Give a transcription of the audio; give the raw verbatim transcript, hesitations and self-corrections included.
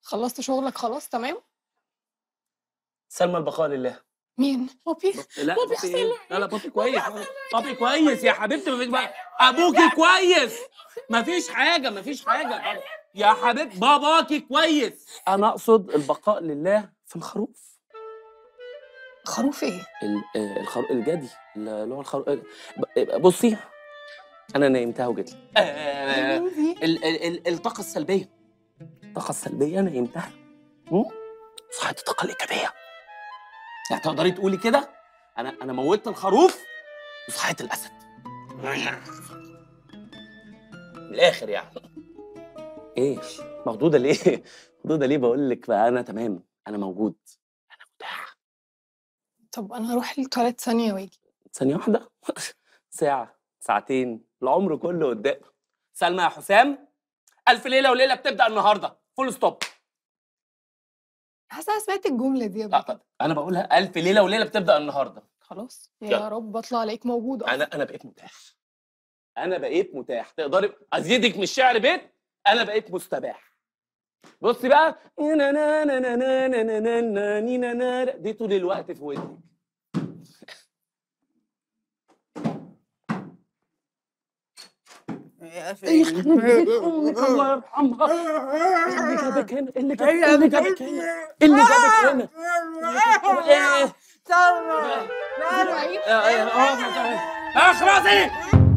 خلصت شغلك خلاص تمام؟ سلمى البقاء لله. مين؟ بابي؟ لا بابي بابي ايه؟ لا لا بابي كويس. بابي بابي كويس يا حبيبتي. مفيش بقى. ابوكي كويس. مفيش حاجه مفيش حاجه يا حبيبتي. باباكي كويس. انا اقصد البقاء لله في الخروف. خروف ايه؟ الخروف الجدي اللي هو الخروف. بصي انا نيمتها وجيت لي. الطاقه السلبيه الطاقه السلبيه نيمتها صحيت الطاقه الايجابيه. يعني تقدري تقولي كده انا انا موتت الخروف وصحيت الاسد من الاخر يعني. ايه مخضوضه ليه؟ مخضوضه ليه؟ بقول لك بقى انا تمام، انا موجود، انا متاح. طب انا هروح التواليت ثانيه واجي. ثانيه واحده؟ ساعه، ساعتين، العمر كله قدام. سلمى يا حسام، الف ليله وليله بتبدا النهارده، فول ستوب. حاسه سمعت الجمله دي قبل كده. انا بقولها الف ليله وليله بتبدا النهارده. خلاص يا يلا. رب اطلع الاقيك موجود اصلا. انا انا بقيت متاح. انا بقيت متاح. تقدري ازيدك من الشعر بيت؟ انا بقيت مستباح. بصي بقى دي طول الوقت في ودنك. يا فين؟ الله يرحمها. اللي جابك هنا؟ اللي جابك هنا؟ اللي جابك هنا؟ ايه؟ سلمى اخرسي.